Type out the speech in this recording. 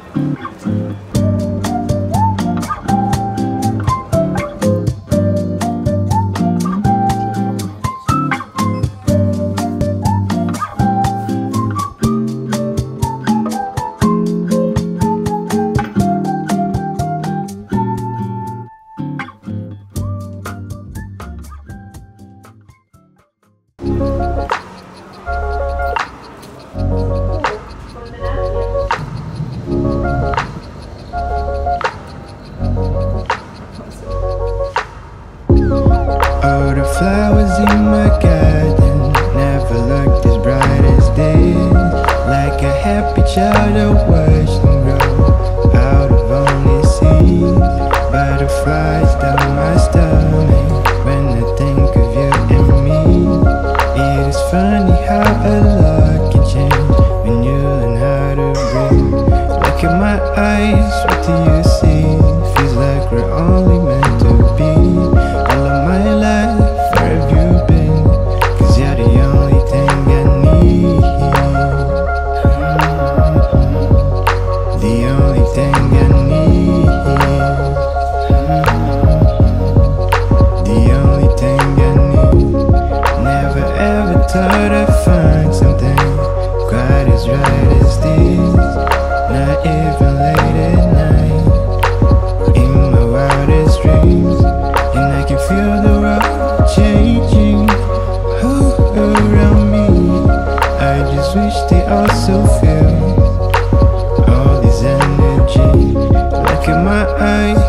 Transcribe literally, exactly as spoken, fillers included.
All the flowers in my garden never looked as bright as this. Like a happy child I watched them grow out of only seeds. Butterflies down my stomach when I think of you and me. It is funny how a lot can change when you learn how to breathe. Look at my eyes, what do you see? Feels like we're only meant to be. All of my life, where have you been? Cause you're the only thing I need. The only thing I need. The only thing I need. Never ever thought I'd find something quite as right as this. Not even late at night, in my wildest dreams. And I can feel the world changing all around me. I just wish they also feel all this energy. Look at my eyes,